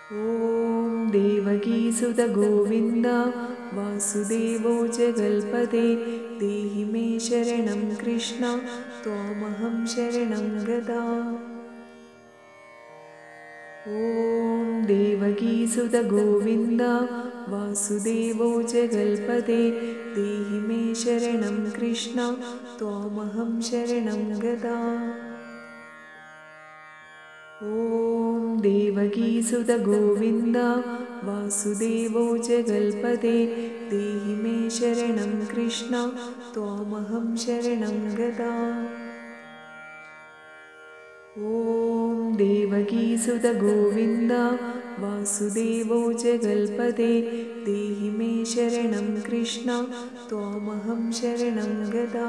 ॐ देवकीसुत गोविन्द वासुदेवो जगल्पते देहि मे शरणं कृष्ण त्वामहं शरणं गता। ॐ देवकीसुत गोविन्द वासुदेवो जगल्पते देहि मे शरणं कृष्ण त्वामहं शरणं गता। ॐ देवकीसुत गोविन्द वासुदेवो जगल्पते देहि मे शरणं कृष्ण त्वामहं शरणं गता। ॐ देवकीसुत गोविन्द वासुदेवो जगल्पते देहि मे शरणं कृष्ण त्वामहं शरणं गता।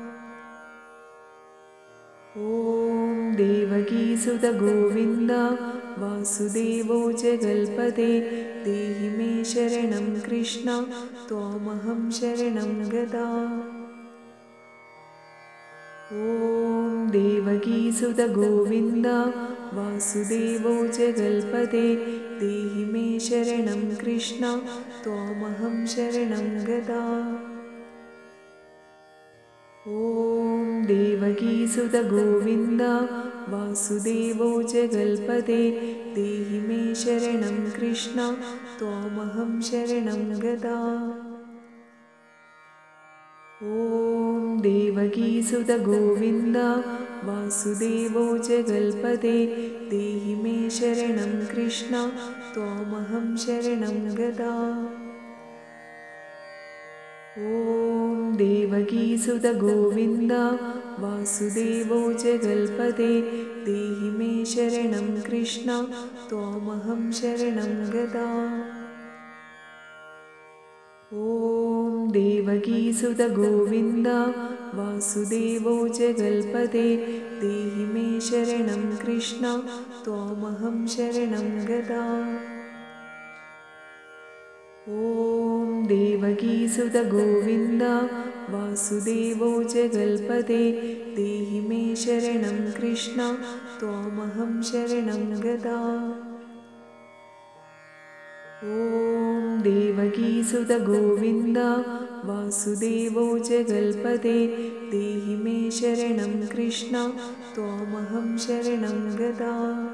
ॐ देवकीसुत गोविन्द वासुदेवो जगल्पते देहि मे शरणं कृष्ण त्वामहं शरणं गता। ॐ देवकीसुत गोविन्द वासुदेवो जगल्पते देहि मे शरणं कृष्ण त्वामहं शरणं गता। ॐ देवकीसुत गोविन्द वासुदेवो जगल्पते देहि मे शरणं कृष्ण त्वामहं शरणं गता। ॐ देवकीसुत गोविन्द वासुदेवो जगल्पते देहि मे शरणं कृष्ण त्वामहं शरणं गता। ॐ देवकीसुत गोविन्द वासुदेवो जगल्पते देहि मे शरणं कृष्ण त्वामहं शरणं गता। ॐ देवकीसुत गोविन्द वासुदेवो जगल्पते देहि मे शरणं कृष्ण त्वामहं शरणं गता। ॐ देवकीसुत गोविन्द वासुदेवो जगल्पते देहि मे शरणं कृष्ण त्वामहं शरणं गता। ॐ देवकीसुत गोविन्द वासुदेवो जगल्पते देहि मे शरणं कृष्ण त्वामहं शरणं गता।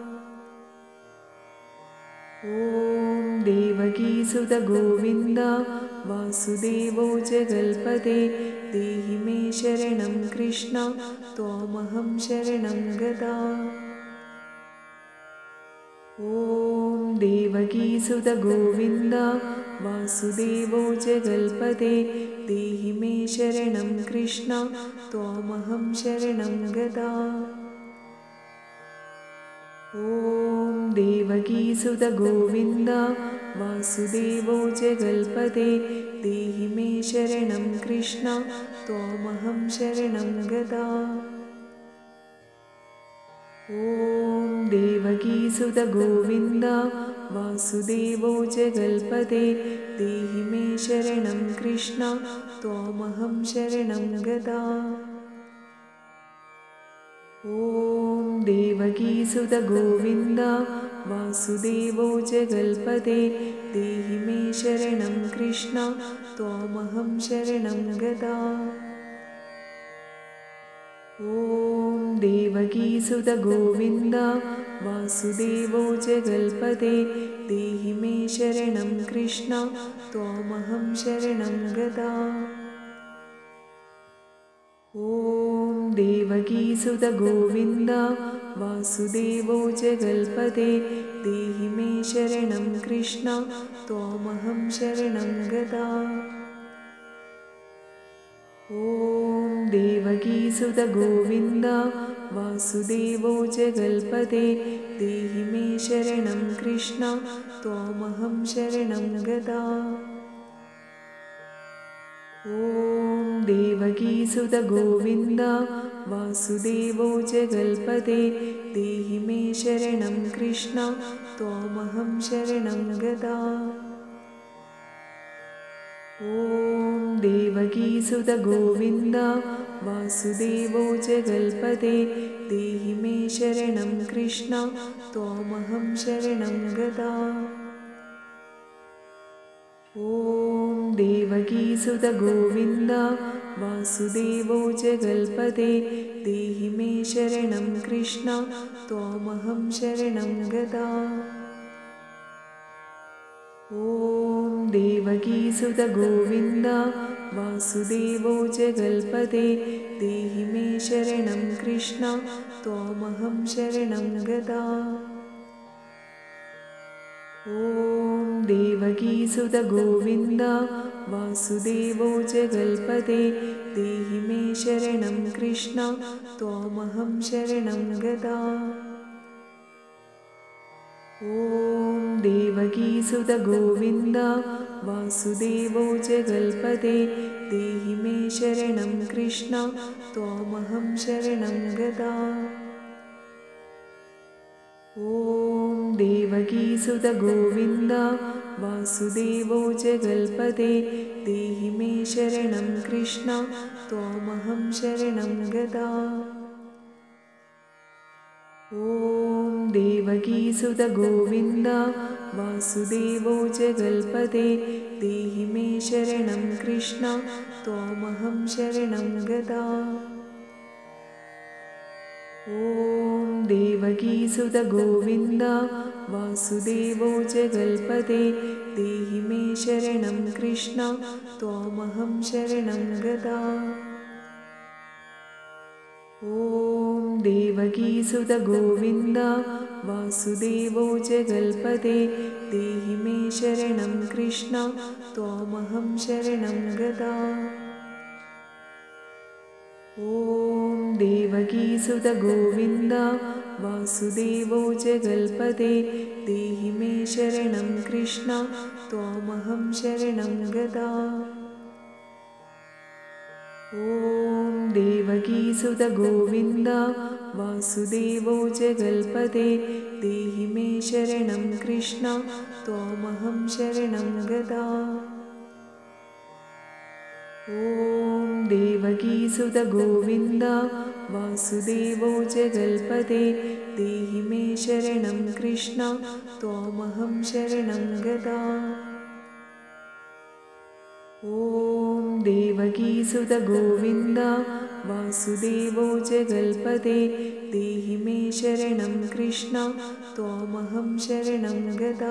ॐ देवकीसुत गोविन्द वासुदेवो जगल्पते देहि मे शरणं कृष्ण त्वामहं शरणं गता। ॐ देवकीसुत गोविन्द वासुदेवो जगल्पते देहि मे शरणं कृष्ण त्वामहं शरणं गता। ॐ देवकीसुत गोविन्द वासुदेवो जगल्पते देहि मे शरणं कृष्ण त्वामहं शरणं गता। ॐ देवकीसुत गोविन्द वासुदेवो जगल्पते देहि मे शरणं कृष्ण त्वामहं शरणं गता। ॐ देवकीसुत गोविन्द वासुदेवो जगल्पते देहि मे शरणं कृष्ण त्वामहं शरणं गता। ॐ देवकीसुत गोविन्द वासुदेवो जगल्पते देहि मे शरणं कृष्ण त्वामहं शरणं गता। ॐ देवकीसुत गोविन्द वासुदेवो जगल्पते देहि मे शरणं कृष्ण त्वामहं शरणं गता। ॐ देवकीसुत गोविन्द वासुदेवो जगल्पते देहि मे शरणं कृष्ण त्वामहं शरणं गता। ॐ देवकीसुत गोविन्द वासुदेवो जगल्पते देहि मे शरणं कृष्ण त्वामहं शरणं गता। ॐ देवकीसुत गोविन्द वासुदेवो जगल्पते देहि मे शरणं कृष्ण त्वामहं शरणं गता। ॐ देवकीसुत गोविन्द वासुदेवो जगल्पते देहि मे शरणं कृष्ण त्वामहं शरणं गता। ॐ देवकीसुत गोविन्द वासुदेवो जगल्पते देहि मे शरणं कृष्ण त्वामहं शरणं गता। ॐ देवकीसुत गोविन्द वासुदेवो जगल्पते देहि मे शरणं कृष्ण त्वामहं शरणं गता। ॐ देवकीसुत गोविन्द वासुदेवो जगल्पते देहि मे शरणं कृष्ण त्वामहं शरणं गता। ॐ देवकीसुत गोविन्द वासुदेवो जगल्पते देहि मे शरणं कृष्ण त्वामहं शरणं गता। ॐ देवकीसुत गोविन्द वासुदेवो जगल्पते देहि मे शरणं कृष्ण त्वामहं शरणं गता। ॐ देवकीसुत गोविन्द वासुदेवो जगल्पते देहि मे शरणं कृष्ण त्वामहं शरणं गता। ॐ देवकीसुत गोविन्द वासुदेवो जगल्पते देहि मे शरणं कृष्ण त्वामहं शरणं गता। ॐ देवकीसुत गोविन्द वासुदेवो जगल्पते देहि मे शरणं कृष्ण त्वामहं शरणं गता। ॐ देवकीसुत गोविन्द वासुदेवो जगल्पते देहि मे शरणं कृष्ण त्वामहं शरणं गता। ॐ देवकीसुत गोविन्द वासुदेवो जगल्पते देहि मे शरणं कृष्ण त्वामहं शरणं गता। ॐ देवकीसुत गोविन्द वासुदेवो जगल्पते देहि मे शरणं कृष्ण त्वामहं शरणं गता।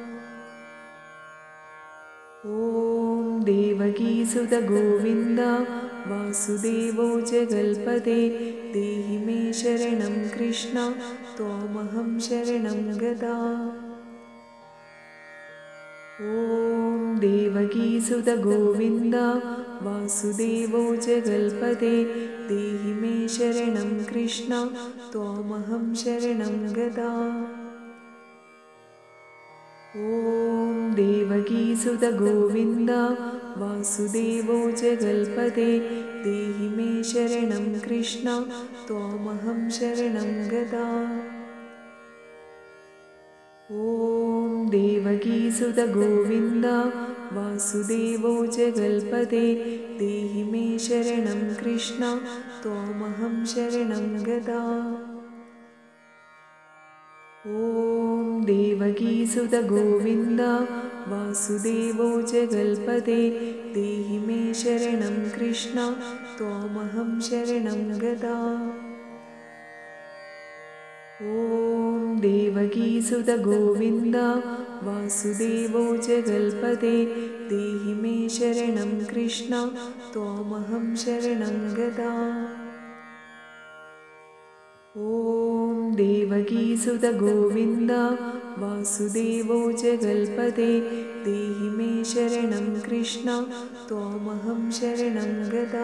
ॐ देवकीसुत गोविन्द वासुदेवो जगल्पते देहि मे शरणं कृष्ण त्वामहं शरणं गता। ॐ देवकीसुत गोविन्द वासुदेवो जगल्पते देहि मे शरणं कृष्ण त्वामहं शरणं गता। ॐ देवकीसुत गोविन्द वासुदेवो जगल्पते देहि मे शरणं कृष्ण त्वामहं शरणं गता। ॐ देवकीसुत गोविन्द वासुदेवो जगल्पते देहि मे शरणं कृष्ण त्वामहं शरणं गता। ॐ देवकीसुत गोविन्द वासुदेवो जगल्पते देहि मे शरणं कृष्ण त्वामहं शरणं गता। ॐ देवकीसुत गोविन्द वासुदेवो जगल्पते देहि मे शरणं कृष्ण त्वामहं शरणं गता। ॐ देवकीसुत गोविन्द वासुदेवो जगल्पते देहि मे शरणं कृष्ण त्वामहं शरणं गता।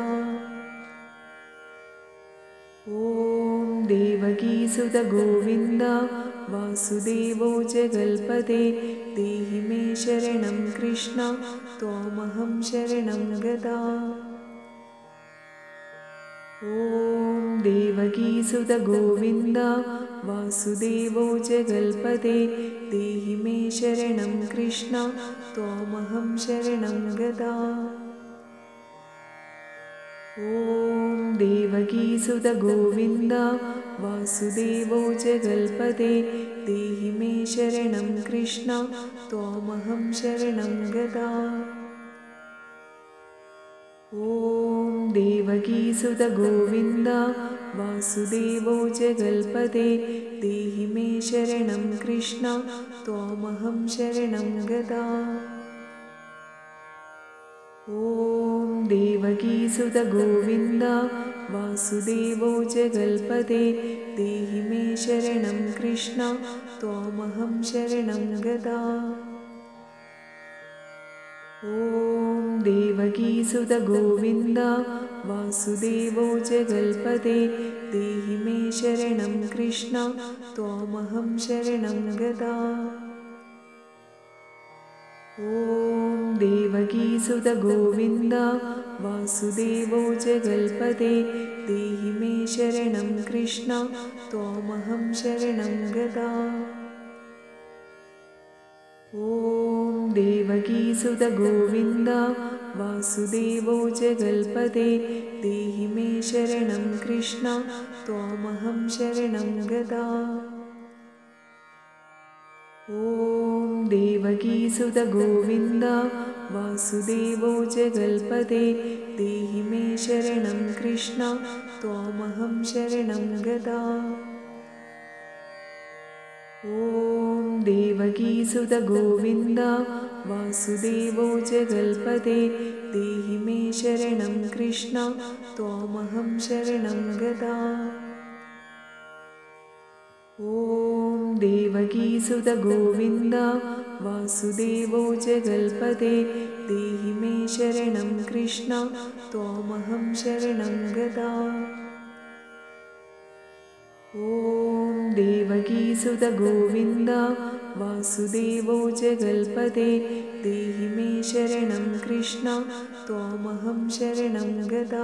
ॐ देवकीसुत गोविन्द वासुदेवो जगल्पते देहि मे शरणं कृष्ण त्वामहं शरणं गता। ॐ देवकीसुत गोविन्द वासुदेवो जगल्पते देहि मे शरणं कृष्ण त्वामहं शरणं गता। ॐ देवकीसुत गोविन्द वासुदेवो जगल्पते देहि मे शरणं कृष्ण त्वामहं शरणं गता। ॐ देवकीसुत गोविन्द वासुदेवो जगल्पते देहि मे शरणं कृष्ण त्वामहं शरणं गता। ॐ देवकीसुत गोविन्द वासुदेवो जगल्पते देहि मे शरणं कृष्ण त्वामहं शरणं गता। ॐ देवकीसुत गोविन्द वासुदेवो जगल्पते देहि मे शरणं कृष्ण त्वामहं शरणं गता। ॐ देवकीसुत गोविन्द वासुदेवो जगल्पते देहि मे शरणं कृष्ण त्वामहं शरणं गता। ॐ देवकीसुत गोविन्द वासुदेवो जगल्पते देहि मे शरणं कृष्ण त्वामहं शरणं गता। ॐ देवकीसुत गोविन्द वासुदेवो जगल्पते देहि मे शरणं कृष्ण त्वामहं शरणं गता। ॐ देवकीसुत गोविन्द वासुदेवो जगल्पते देहि मे शरणं कृष्ण त्वामहं शरणं गता। ॐ देवकीसुत गोविन्द वासुदेवो जगल्पते देहि मे शरणं कृष्ण त्वामहं शरणं गता। ॐ देवकीसुत गोविन्द वासुदेवो जगल्पते देहि मे शरणं कृष्ण त्वामहं शरणं गता।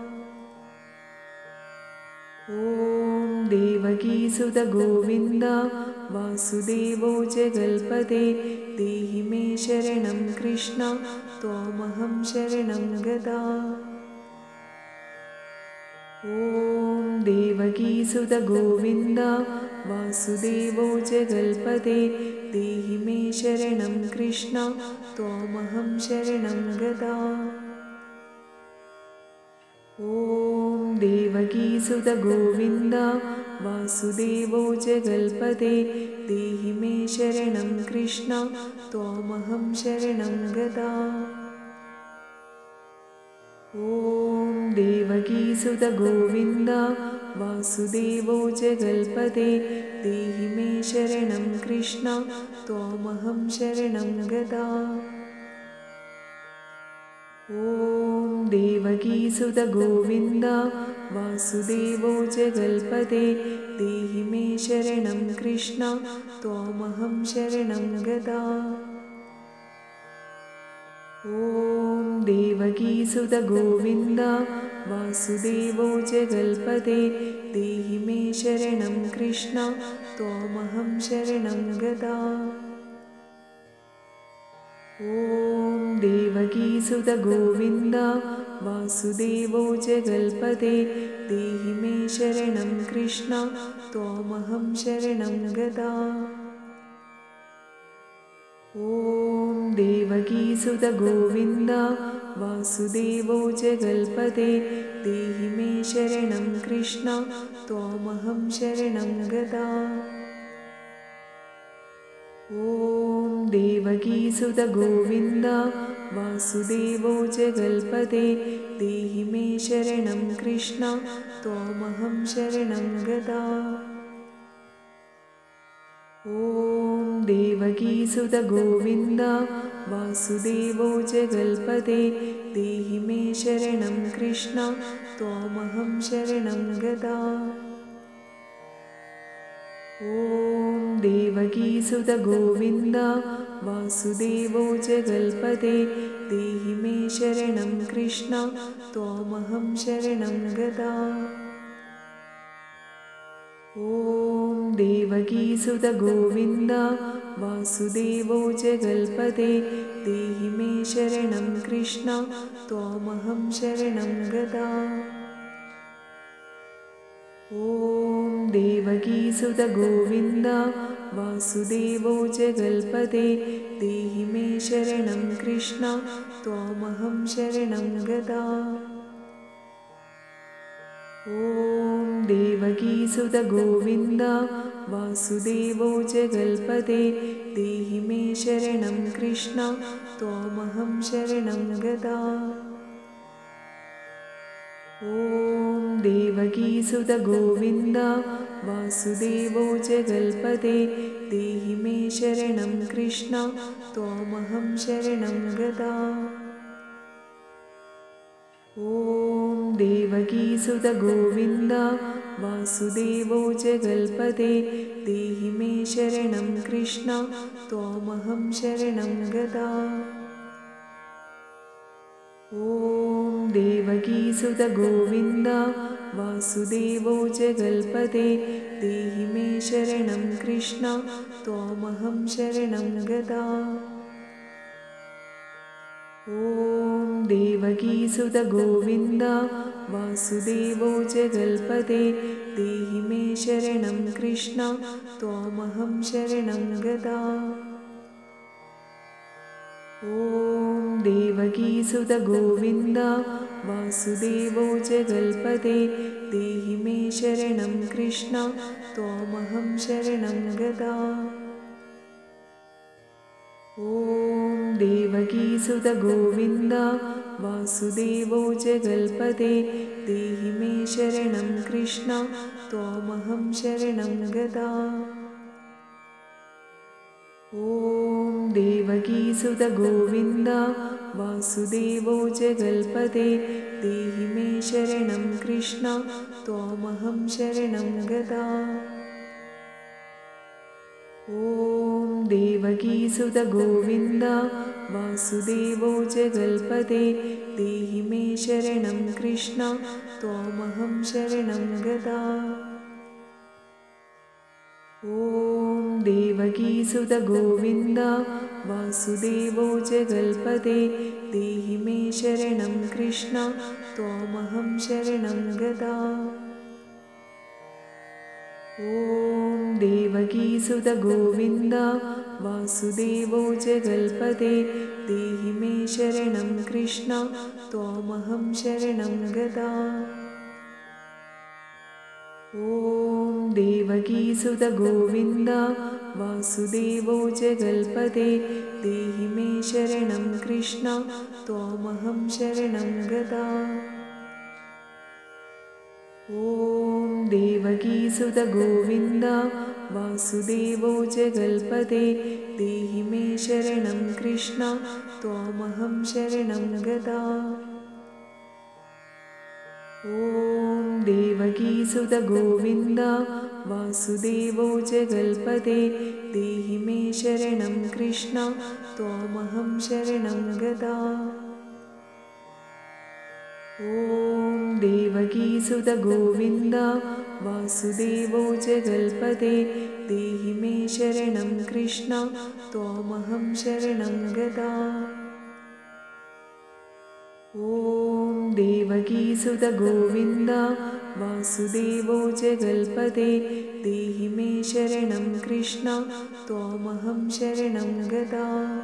ॐ देवकीसुत गोविन्द वासुदेवो जगल्पते देहि मे शरणं कृष्ण त्वामहं शरणं गता। ॐ देवकीसुत गोविन्द वासुदेवो जगल्पते देहि मे शरणं कृष्ण त्वामहं शरणं गता। ॐ देवकीसुत गोविन्द वासुदेवो जगल्पते देहि मे शरणं कृष्ण त्वामहं शरणं गता। ॐ देवकीसुत गोविन्द वासुदेवो जगल्पते देहि मे शरणं कृष्ण त्वामहं शरणं गता। ॐ देवकीसुत गोविन्द वासुदेवो जगल्पते देहि मे शरणं कृष्ण त्वामहं शरणं गता। ॐ देवकीसुत गोविन्द वासुदेवो जगल्पते देहि मे शरणं कृष्ण त्वामहं शरणं गता। ॐ देवकीसुत गोविन्द वासुदेवो जगल्पते देहि मे शरणं कृष्ण त्वामहं शरणं गता। ॐ देवकीसुत गोविन्द वासुदेवो जगल्पते देहि मे शरणं कृष्ण त्वामहं शरणं गता। ॐ देवकीसुत गोविन्द वासुदेवो जगल्पते देहि मे शरणं कृष्ण त्वामहं शरणं गता। ॐ देवकीसुत गोविन्द वासुदेवो जगल्पते देहि मे शरणं कृष्ण त्वामहं शरणं गता। ॐ देवकीसुत गोविन्द वासुदेवो जगल्पते देहि मे शरणं कृष्ण त्वामहं शरणं गता। ॐ देवकीसुत गोविन्द वासुदेवो जगल्पते देहि मे शरणं कृष्ण त्वामहं शरणं गता। ॐ देवकीसुत गोविन्द वासुदेवो जगल्पते देहि मे शरणं कृष्ण त्वामहं शरणं गता। ॐ देवकीसुत गोविन्द वासुदेवो जगल्पते देहि मे शरणं कृष्ण त्वामहं शरणं गता। ॐ देवकीसुत गोविन्द वासुदेवो जगल्पते देहि मे शरणं कृष्ण त्वामहं शरणं गता। ॐ देवकीसुत गोविन्द वासुदेवो जगल्पते देहि मे शरणं कृष्ण त्वामहं शरणं गता। ॐ देवकीसुत गोविन्द वासुदेवो जगल्पते देहि मे शरणं कृष्ण त्वामहं शरणं गता। ॐ देवकीसुत गोविन्द वासुदेवो जगल्पते देहि मे शरणं कृष्ण त्वामहं शरणं गता। ॐ देवकीसुत गोविन्द वासुदेवो जगल्पते देहि मे शरणं कृष्ण त्वामहं शरणं गता। ॐ देवकीसुत गोविन्द वासुदेवो जगल्पते देहि मे शरणं कृष्ण त्वामहं शरणं गता। ॐ देवकीसुत गोविन्द वासुदेवो जगल्पते देहि मे शरणं कृष्ण त्वामहं शरणं गता। ॐ देवकीसुत गोविन्द वासुदेवो जगल्पते देहि मे शरणं कृष्ण त्वामहं शरणं गता। ॐ देवकीसुत गोविन्द वासुदेवो जगल्पते देहि मे शरणं कृष्ण त्वामहं शरणं गता। ॐ देवकीसुत गोविन्द वासुदेवो जगल्पते देहि मे शरणं कृष्ण त्वामहं शरणं गता। ॐ देवकीसुत गोविन्द वासुदेवो जगल्पते देहि मे शरणं कृष्ण त्वामहं शरणं गता। ॐ देवकीसुत गोविन्द वासुदेवो जगल्पते देहि मे शरणं कृष्ण त्वामहं शरणं गता। ॐ देवकीसुत गोविन्द वासुदेवो जगल्पते देहि मे शरणं कृष्ण त्वामहं शरणं गता। ॐ देवकीसुत गोविन्द वासुदेवो जगल्पते देहि मे शरणं कृष्ण त्वामहं शरणं गता। ॐ देवकीसुत गोविन्द वासुदेवो जगल्पते देहि मे शरणं कृष्ण त्वामहं शरणं गता।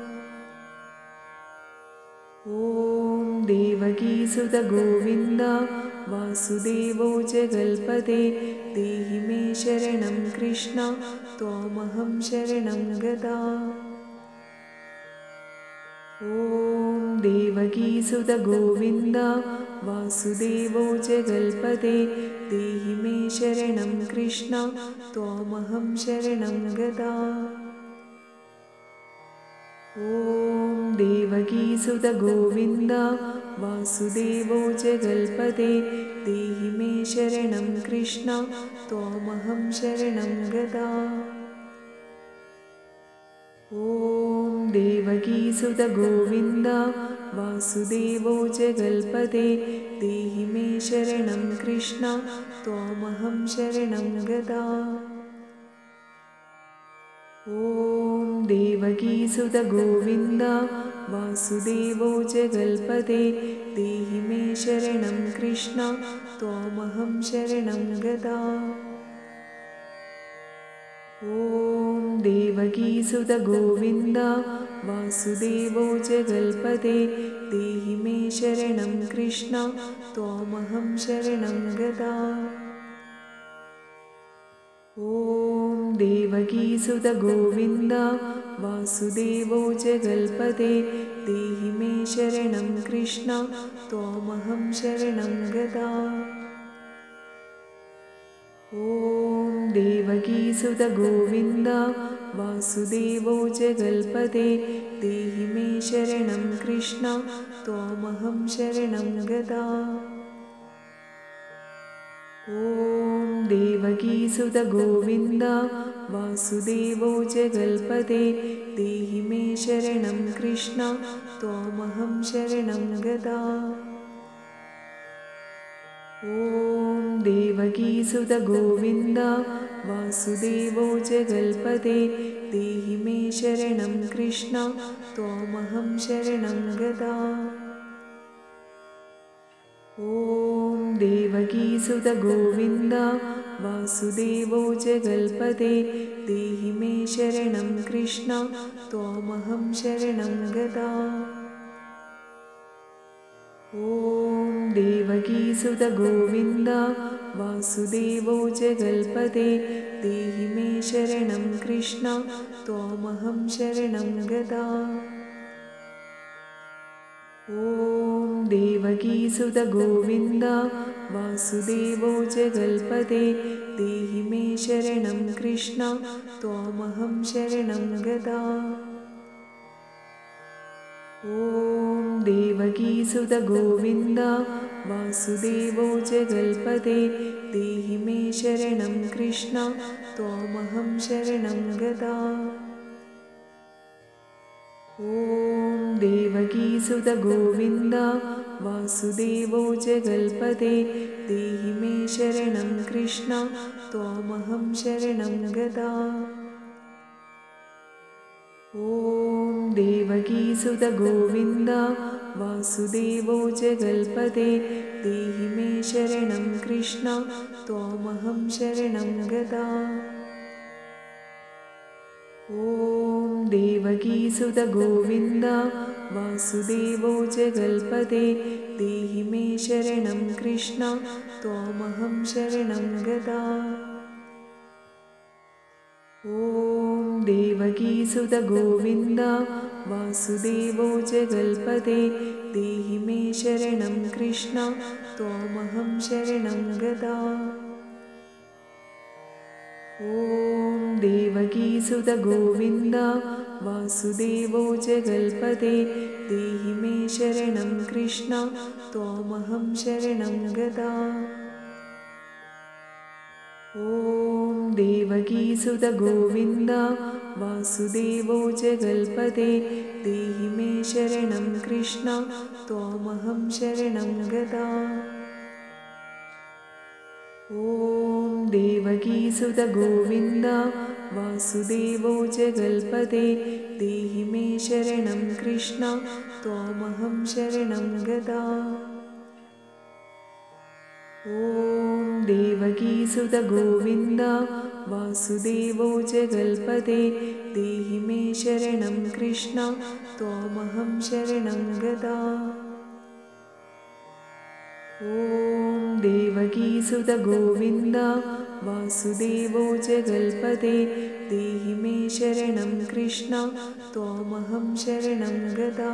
ॐ देवकीसुत गोविन्द वासुदेवो जगल्पते देहि मे शरणं कृष्ण त्वामहं शरणं गता। ॐ देवकीसुत गोविन्द वासुदेवो जगल्पते देहि मे शरणं कृष्ण त्वामहं शरणं गता। ॐ देवकीसुत गोविन्द वासुदेवो जगल्पते देहि मे शरणं कृष्ण त्वामहं शरणं गता। ॐ देवकीसुत गोविन्द वासुदेवो जगल्पते देहि मे शरणं कृष्ण त्वामहं शरणं गता। ॐ देवकीसुत गोविन्द वासुदेवो जगल्पते देहि मे शरणं कृष्ण त्वामहं शरणं गता। ॐ देवकीसुत गोविन्द वासुदेवो जगल्पते देहि मे शरणं कृष्ण त्वामहं शरणं गता। ॐ देवकीसुत गोविन्द वासुदेवो जगल्पते देहि मे शरणं कृष्ण त्वामहं शरणं गता। ॐ देवकीसुत गोविन्द वासुदेवो जगल्पते देहि मे शरणं कृष्ण त्वामहं शरणं गता। ॐ देवकीसुत गोविन्द वासुदेवो जगल्पते देहि मे शरणं कृष्ण त्वामहं शरणं गता। ॐ देवकीसुत गोविन्द वासुदेवो जगल्पते देहि मे शरणं कृष्ण त्वामहं शरणं गता। ॐ देवकीसुत गोविन्द वासुदेवो जगल्पते देहि मे शरणं कृष्ण त्वामहं शरणं गता। ॐ देवकीसुत गोविन्द वासुदेवो जगल्पते देहि मे शरणं कृष्ण त्वामहं शरणं गता। ॐ देवकीसुत गोविन्द वासुदेवो जगल्पते देहि मे शरणं कृष्ण त्वामहं शरणं गता। ॐ देवकीसुत गोविन्द वासुदेवो जगल्पते देहि मे शरणं कृष्ण त्वामहं शरणं गता। ॐ देवकीसुत गोविन्द वासुदेवो जगल्पते देहि मे शरणं कृष्ण त्वामहं शरणं गता। ॐ देवकीसुत गोविन्द वासुदेवो जगल्पते देहि मे शरणं कृष्ण त्वामहं शरणं गता। ॐ देवकीसुत गोविन्द वासुदेवो जगल्पते देहि मे शरणं कृष्ण त्वामहं शरणं गता। ॐ देवकीसुत गोविन्द वासुदेवो जगल्पते देहि मे शरणं कृष्ण त्वामहं शरणं गता। ॐ देवकीसुत गोविन्द वासुदेवो जगल्पते देहि मे शरणं कृष्ण त्वामहं शरणं गता। ॐ देवकीसुत गोविन्द वासुदेवो जगल्पते देहि मे शरणं कृष्ण त्वामहं शरणं गता। ॐ देवकीसुत गोविन्द वासुदेवो जगल्पते देहि मे शरणं कृष्ण त्वामहं शरणं गता। ॐ देवकीसुत गोविन्द वासुदेवो जगल्पते देहि मे शरणं कृष्ण त्वामहं शरणं गता। ॐ देवकीसुत गोविन्द वासुदेवो जगल्पते देहि मे शरणं कृष्ण त्वामहं शरणं गता।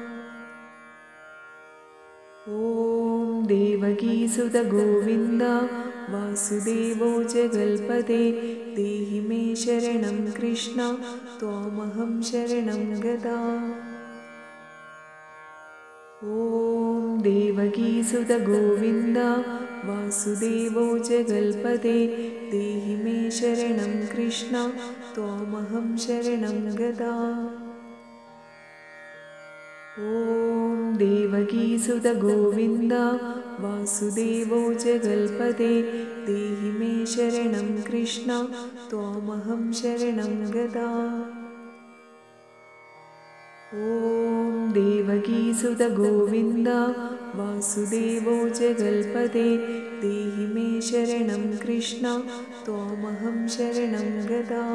ॐ देवकीसुत गोविन्द वासुदेवो जगल्पते देहि मे शरणं कृष्ण त्वामहं शरणं गता। ॐ देवकीसुत गोविन्द वासुदेवो जगल्पते देहि मे शरणं कृष्ण त्वामहं शरणं गता। ॐ देवकीसुत गोविन्द वासुदेवो जगल्पते देहि मे शरणं कृष्ण त्वामहं शरणं गता। ॐ देवकीसुत गोविन्द वासुदेवो जगल्पते देहि मे शरणं कृष्ण त्वामहं शरणं गता।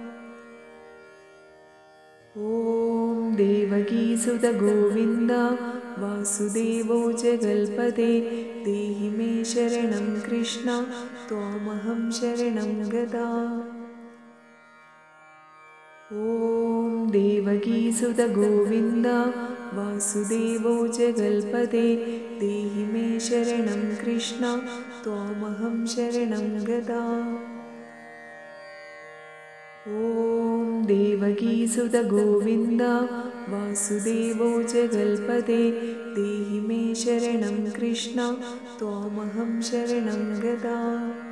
ॐ देवकीसुत गोविन्द वासुदेवो जगल्पते देहि मे शरणं कृष्ण त्वामहं शरणं गता। ॐ देवकीसुत गोविन्द वासुदेवो जगल्पते देहि मे शरणं कृष्ण त्वामहं शरणं गता। ॐ देवकीसुत गोविन्द वासुदेवो जगल्पते देहि मे शरणं कृष्ण त्वामहं शरणं गता।